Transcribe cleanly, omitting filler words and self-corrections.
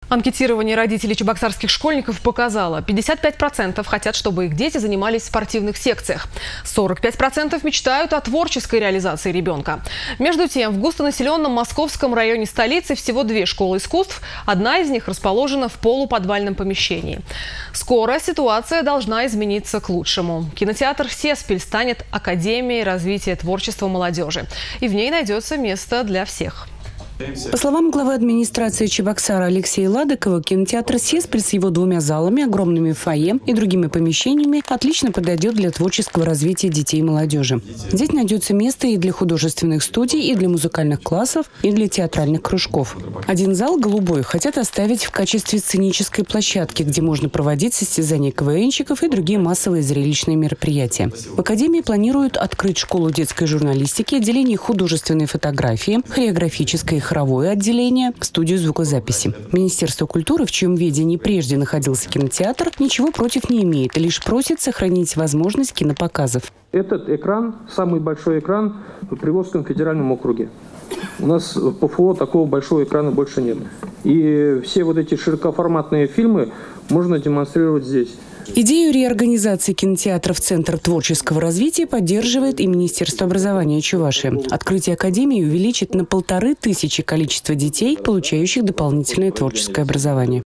Анкетирование родителей чебоксарских школьников показало, 55% хотят, чтобы их дети занимались в спортивных секциях. 45% мечтают о творческой реализации ребенка. Между тем, в густонаселенном московском районе столицы всего 2 школы искусств. Одна из них расположена в полуподвальном помещении. Скоро ситуация должна измениться к лучшему. Кинотеатр «Сеспиль» станет академией развития творчества молодежи. И в ней найдется место для всех. По словам главы администрации Чебоксара Алексея Ладыкова, кинотеатр «Сеспиль» с его 2 залами, огромными фойе и другими помещениями отлично подойдет для творческого развития детей и молодежи. Здесь найдется место и для художественных студий, и для музыкальных классов, и для театральных кружков. Один зал, голубой, хотят оставить в качестве сценической площадки, где можно проводить состязания КВНщиков и другие массовые зрелищные мероприятия. В академии планируют открыть школу детской журналистики, отделение художественной фотографии, хореографической и хоровое отделение, студию звукозаписи. Министерство культуры, в чьем ведении прежде находился кинотеатр, ничего против не имеет, лишь просит сохранить возможность кинопоказов. Этот экран, самый большой экран в Приволжском федеральном округе. У нас в ПФО такого большого экрана больше нет. И все вот эти широкоформатные фильмы можно демонстрировать здесь. Идею реорганизации кинотеатра в Центр творческого развития поддерживает и Министерство образования Чувашии. Открытие академии увеличит на 1500 количество детей, получающих дополнительное творческое образование.